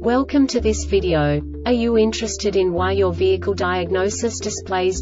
Welcome to this video. Are you interested in why your vehicle diagnosis displays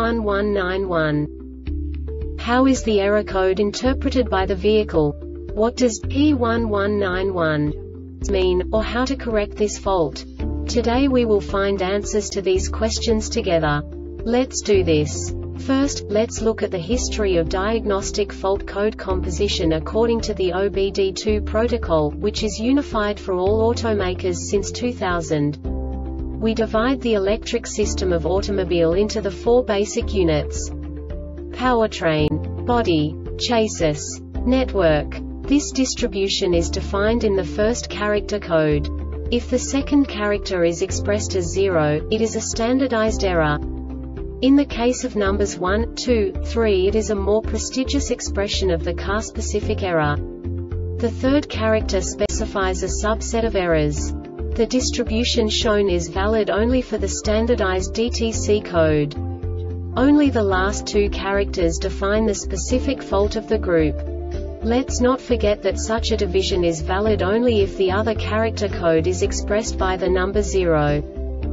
P1191? How is the error code interpreted by the vehicle? What does P1191 mean, or how to correct this fault? Today we will find answers to these questions together. Let's do this. First, let's look at the history of diagnostic fault code composition according to the OBD2 protocol, which is unified for all automakers since 2000. We divide the electric system of automobile into the four basic units: powertrain, body, chassis, network. This distribution is defined in the first character code. If the second character is expressed as 0, it is a standardized error. In the case of numbers 1, 2, 3, it is a more prestigious expression of the car-specific error. The third character specifies a subset of errors. The distribution shown is valid only for the standardized DTC code. Only the last two characters define the specific fault of the group. Let's not forget that such a division is valid only if the other character code is expressed by the number 0.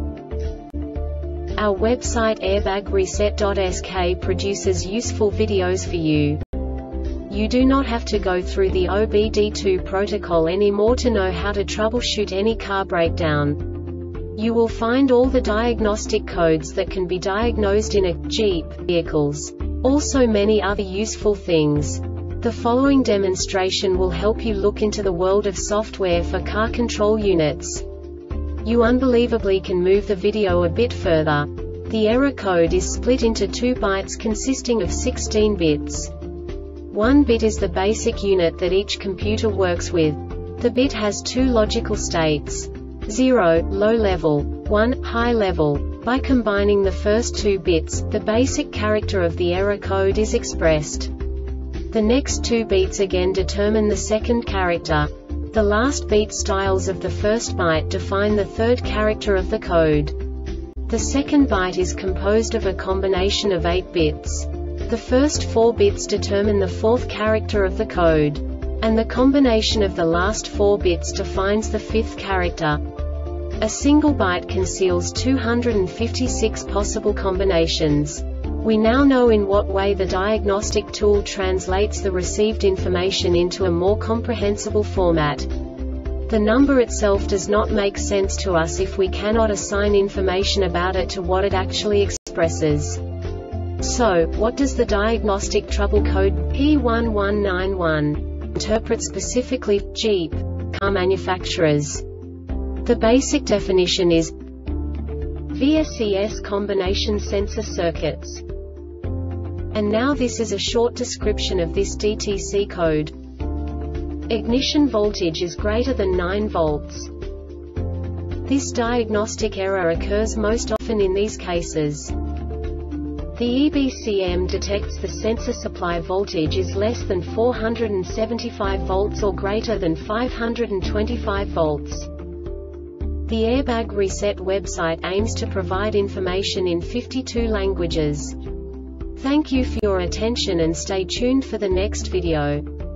Our website airbagreset.sk produces useful videos for you. You do not have to go through the OBD2 protocol anymore to know how to troubleshoot any car breakdown. You will find all the diagnostic codes that can be diagnosed in a Jeep vehicles. Also many other useful things. The following demonstration will help you look into the world of software for car control units. You unbelievably can move the video a bit further. The error code is split into 2 bytes consisting of 16 bits. 1 bit is the basic unit that each computer works with. The bit has 2 logical states: 0, low level, 1, high level. By combining the first 2 bits, the basic character of the error code is expressed. The next 2 beats again determine the second character. The last beat styles of the first byte define the third character of the code. The second byte is composed of a combination of 8 bits. The first 4 bits determine the fourth character of the code. And the combination of the last 4 bits defines the fifth character. A single byte conceals 256 possible combinations. We now know in what way the diagnostic tool translates the received information into a more comprehensible format. The number itself does not make sense to us if we cannot assign information about it to what it actually expresses. So, what does the diagnostic trouble code P1191 interpret specifically for Jeep car manufacturers? The basic definition is VSCS combination sensor circuits. And now this is a short description of this DTC code. Ignition voltage is greater than 9 volts. This diagnostic error occurs most often in these cases. The EBCM detects the sensor supply voltage is less than 475 volts or greater than 525 volts. The Airbag Reset website aims to provide information in 52 languages. Thank you for your attention and stay tuned for the next video.